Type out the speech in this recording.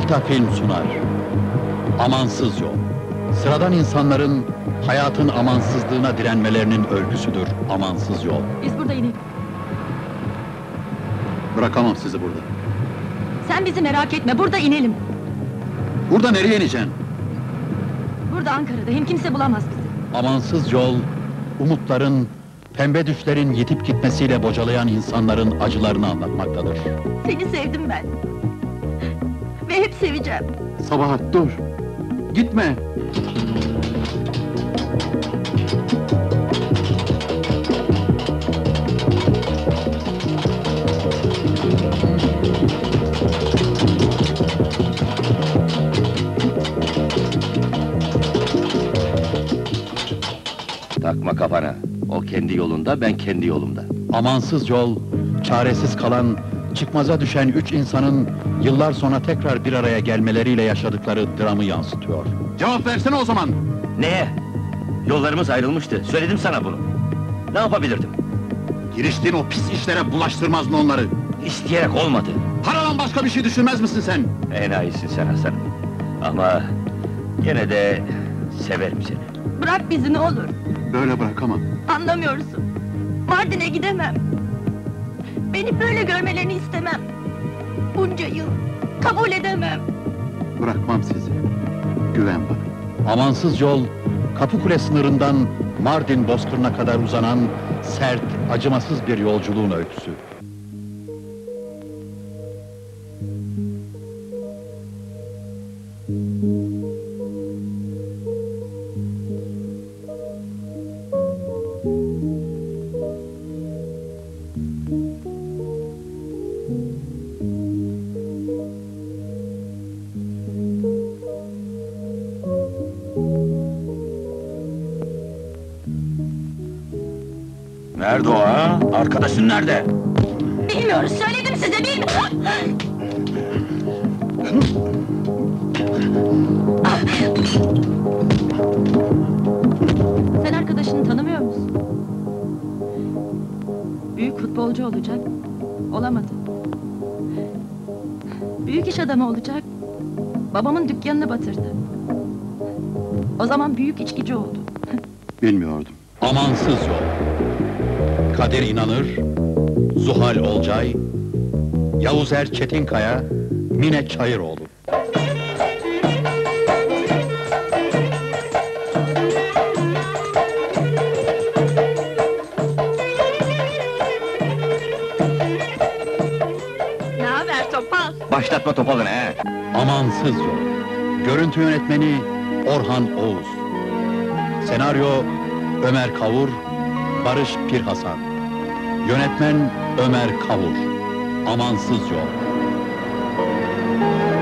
Delta Film sunar. Amansız Yol. Sıradan insanların hayatın amansızlığına direnmelerinin öyküsüdür Amansız Yol. Biz burada inelim. Bırakamam sizi burada. Sen bizi merak etme, burada inelim. Burada nereye ineceksin? Burada Ankara'da, hem kimse bulamaz bizi. Amansız Yol, umutların, pembe düşlerin yitip gitmesiyle bocalayan insanların acılarını anlatmaktadır. Seni sevdim ben. Ve hep seveceğim. Sabahat dur! Gitme! Takma kafana. O kendi yolunda, ben kendi yolumda. Amansız Yol, çaresiz kalan, çıkmaza düşen üç insanın yıllar sonra tekrar bir araya gelmeleriyle yaşadıkları dramı yansıtıyor. Cevap versene o zaman! Neye? Yollarımız ayrılmıştı, söyledim sana bunu. Ne yapabilirdim? Giriştiğin o pis işlere bulaştırmazdın onları! İsteyerek olmadı. Paradan başka bir şey düşünmez misin sen? Enayisin sen Hasan. Ama gene de severim seni. Bırak bizi ne olur. Böyle bırakamam. Anlamıyorsun. Mardin'e gidemem. Beni böyle görmelerini istemem. Bunca yıl kabul edemem. Bırakmam sizi. Güven bana. Amansız Yol, Kapıkule sınırından Mardin bozkırına kadar uzanan sert, acımasız bir yolculuğun öyküsü. Nerede o ha? Arkadaşın nerede? Bilmiyoruz, söyledim size, bilmiyorum. Sen arkadaşını tanımıyor musun? Büyük futbolcu olacak, olamadı. Büyük iş adamı olacak, babamın dükkanını batırdı. O zaman büyük içkici oldu. Bilmiyordum. Amansız Yol. Kadir İnanır, Zuhal Olcay, Yavuzer Çetinkaya, Mine Çayıroğlu. Ne haber Topal? Başlatma topalını he! Amansız Yol. Görüntü yönetmeni Orhan Oğuz. Senaryo Ömer Kavur, Barış Pirhasan. Yönetmen Ömer Kavur. Amansız Yol.